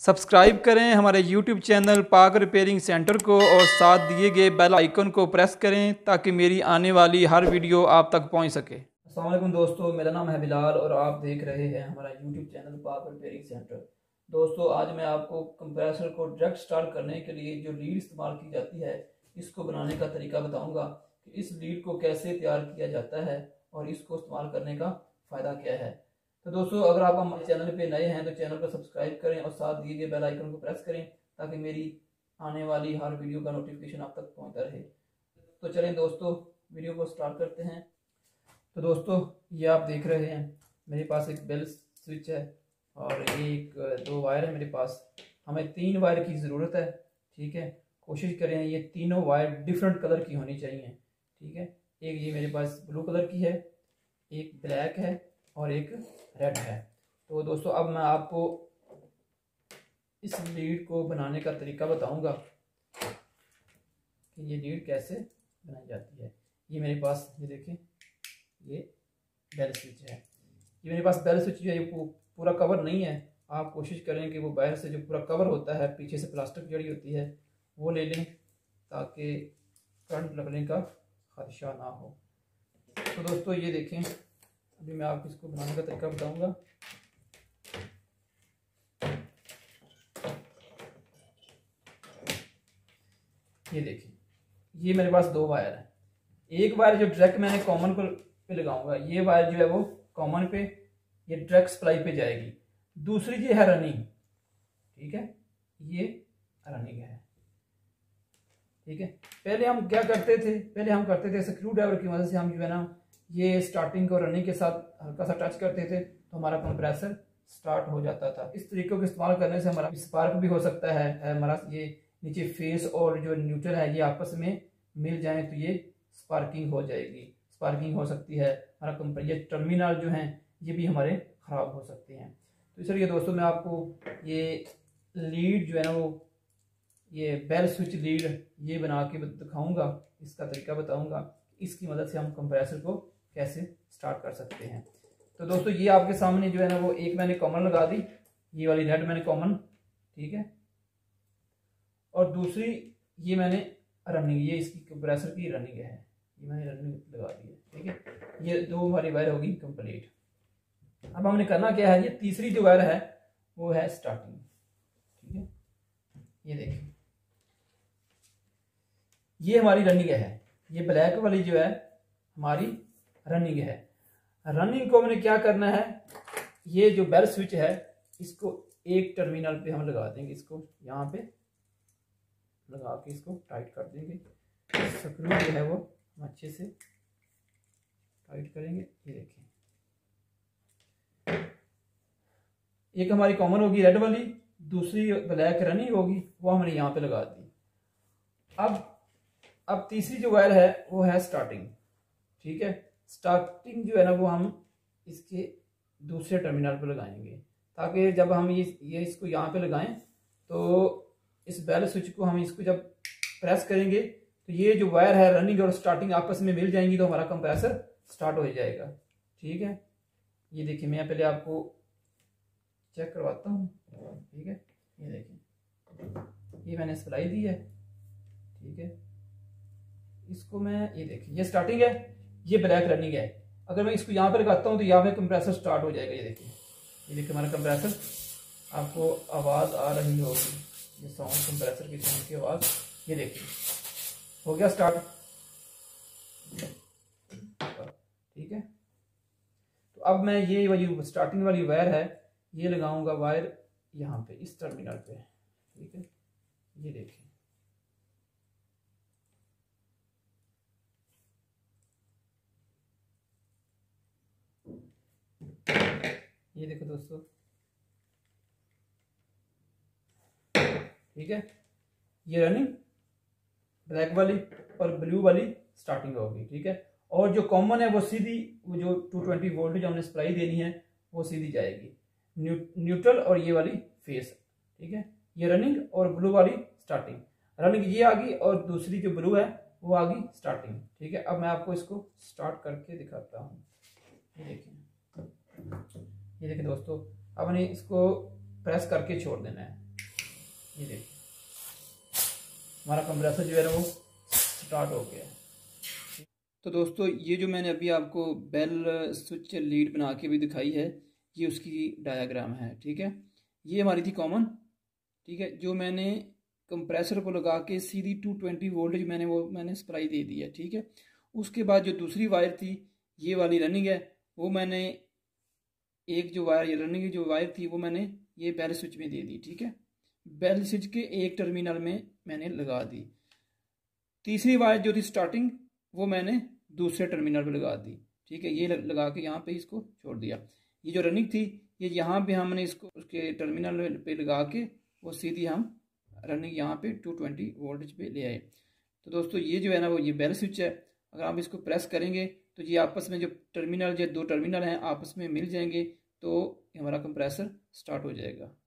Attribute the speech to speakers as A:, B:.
A: Subscribe करें हमारे YouTube channel Pak repairing centre को और साथ दिए गए बेल आइकन को प्रेस करें ताकि मेरी आने वाली हर वीडियो आप तक पहुंच सके।
B: अस्सलाम वालेकुम दोस्तों, मेरा नाम है बिलाल और आप देख रहे हैं हमारा YouTube channel Pak repairing centre. दोस्तों, आज मैं आपको कंप्रेसर को डायरेक्ट स्टार्ट करने के लिए जो लीड इस्तेमाल की जाती है इसको बनाने का तरीका बताऊँगा कि इस लीड को कैसे तैयार किया जाता है और इसको इस्तेमाल करने का फ़ायदा क्या है। तो दोस्तों, अगर आप हमारे चैनल पे नए हैं तो चैनल को सब्सक्राइब करें और साथ दिए गए बेल आइकन को प्रेस करें ताकि मेरी आने वाली हर वीडियो का नोटिफिकेशन आप तक पहुंचता रहे। तो चलें दोस्तों, वीडियो को स्टार्ट करते हैं। तो दोस्तों, ये आप देख रहे हैं मेरे पास एक बेल स्विच है और एक दो वायर है मेरे पास। हमें 3 वायर की ज़रूरत है, ठीक है। कोशिश करें ये तीनों वायर डिफरेंट कलर की होनी चाहिए, ठीक है। एक ये मेरे पास ब्लू कलर की है, एक ब्लैक है और एक रेड है। तो दोस्तों, अब मैं आपको इस लीड को बनाने का तरीका बताऊंगा कि ये लीड कैसे बनाई जाती है। ये मेरे पास, ये देखें, ये बेल स्विच है। ये मेरे पास बेल स्विच जो है ये पूरा कवर नहीं है। आप कोशिश करें कि वो बाहर से जो पूरा कवर होता है, पीछे से प्लास्टिक जड़ी होती है, वो ले लें ताकि करंट लगने का खदशा ना हो। तो दोस्तों, ये देखें, अभी मैं आपको इसको बनाने का तरीका बताऊंगा। ये देखिए, ये मेरे पास 2 वायर है। एक वायर जो डायरेक्ट मैंने कॉमन पे लगाऊंगा, ये वायर जो है वो कॉमन पे, ये डायरेक्ट सप्लाई पे जाएगी। दूसरी जो है रनिंग, ठीक है, ये रनिंग है, ठीक है। पहले हम क्या करते थे, पहले हम करते थे स्क्रू ड्राइवर की मदद से हम जो है ना ये स्टार्टिंग को रनिंग के साथ हल्का सा टच करते थे तो हमारा कंप्रेसर स्टार्ट हो जाता था। इस तरीके को इस्तेमाल करने से हमारा स्पार्क भी हो सकता है। हमारा ये नीचे फेस और जो न्यूट्रल है ये आपस में मिल जाए तो ये स्पार्किंग हो जाएगी, स्पार्किंग हो सकती है। हमारा ये टर्मिनल जो हैं ये भी हमारे ख़राब हो सकते हैं। तो इसलिए दोस्तों, मैं आपको ये लीड जो है ना वो ये बेल स्विच लीड ये बना के दिखाऊंगा, इसका तरीका बताऊंगा, इसकी मदद से हम कंप्रेसर को कैसे स्टार्ट कर सकते हैं। तो दोस्तों, ये आपके सामने जो है ना वो एक मैंने कॉमन लगा दी, ये वाली रेड मैंने कॉमन, ठीक है, और दूसरी ये मैंने रनिंग, ये इसकी कंप्रेसर की रनिंग है, ये मैंने रनिंग लगा दी है, ठीक है। ये 2 हमारी वायर होगी कंप्लीट। अब हमने करना क्या है, ये तीसरी जो वायर है वो है स्टार्टिंग, ठीक है। ये देखिए, ये हमारी रनिंग है। ये ब्लैक वाली जो है हमारी रनिंग है। रनिंग को हमने क्या करना है, ये जो बेल स्विच है इसको एक टर्मिनल पे हम लगा देंगे, इसको यहाँ पे लगा के इसको टाइट कर देंगे। स्क्रू जो है वो हम अच्छे से टाइट करेंगे। ये देखिए, एक हमारी कॉमन होगी रेड वाली, दूसरी ब्लैक रनिंग होगी, वो हमने यहाँ पे लगा दी। अब तीसरी जो वायर है वो है स्टार्टिंग, ठीक है। स्टार्टिंग जो है ना वो हम इसके दूसरे टर्मिनल पर लगाएंगे ताकि जब हम ये इसको यहाँ पे लगाएं तो इस बेल स्विच को हम इसको जब प्रेस करेंगे तो ये जो वायर है रनिंग और स्टार्टिंग आपस में मिल जाएंगी तो हमारा कंप्रेसर स्टार्ट हो जाएगा, ठीक है। ये देखिए, मैं पहले आपको चेक करवाता हूँ, ठीक है। ये देखिए, ये मैंने सप्लाई दी है, ठीक है। इसको मैं, ये देखिए, ये स्टार्टिंग है, ये ब्लैक रनिंग है। अगर मैं इसको यहाँ पे लगाता हूँ तो यहाँ पे कंप्रेसर स्टार्ट हो जाएगा। ये देखिए, ये देखिए हमारा कंप्रेसर, आपको आवाज़ आ रही होगी, ये साउंड कंप्रेसर की साउंड की आवाज़। ये देखिए, हो गया स्टार्ट, ठीक है। तो अब मैं ये वाली स्टार्टिंग वाली वायर है ये लगाऊंगा वायर यहाँ पे इस टर्मिनल पे, ठीक है। ये देखिए, ये देखो दोस्तों, ठीक है। ये रनिंग ब्लैक वाली और ब्लू वाली स्टार्टिंग होगी, ठीक है। और जो कॉमन है वो सीधी, वो जो 220 वोल्ट जो हमने सप्लाई देनी है वो सीधी जाएगी न्यूट्रल और ये वाली फेस, ठीक है। ये रनिंग और ब्लू वाली स्टार्टिंग, रनिंग ये आ गई और दूसरी जो ब्लू है वो आ गई स्टार्टिंग, ठीक है। अब मैं आपको इसको स्टार्ट करके दिखाता हूँ। ये देखिए, ये देखिए दोस्तों, अब हमने इसको प्रेस करके छोड़ देना है, ये देखिए हमारा कंप्रेसर जो है ना वो स्टार्ट हो गया है।
A: तो दोस्तों ये जो मैंने अभी आपको बेल स्विच लीड बना के भी दिखाई है, ये उसकी डायग्राम है। ठीक है, ये हमारी थी कॉमन। ठीक है, जो मैंने कंप्रेसर को लगा के सीधी 220 वोल्टेज मैंने सप्लाई दे दी है। ठीक है, उसके बाद जो दूसरी वायर थी ये वाली रनिंग है, वो मैंने एक जो वायर, ये रनिंग जो वायर थी वो मैंने ये बेल स्विच में दे दी। ठीक है, बेल स्विच के एक टर्मिनल में मैंने लगा दी। तीसरी वायर जो थी स्टार्टिंग, वो मैंने दूसरे टर्मिनल पे लगा दी। ठीक है, ये लगा के यहाँ पे इसको छोड़ दिया। ये जो रनिंग थी ये यहाँ पे हमने इसको उसके टर्मिनल पे लगा के वो सीधी हम रनिंग यहाँ पे 220 वोल्टेज पे ले आए। तो दोस्तों ये जो है ना वो ये बेल स्विच है। अगर आप इसको प्रेस करेंगे तो ये आपस में जो टर्मिनल, जो दो टर्मिनल हैं आपस में मिल जाएंगे, तो हमारा कंप्रेसर स्टार्ट हो जाएगा।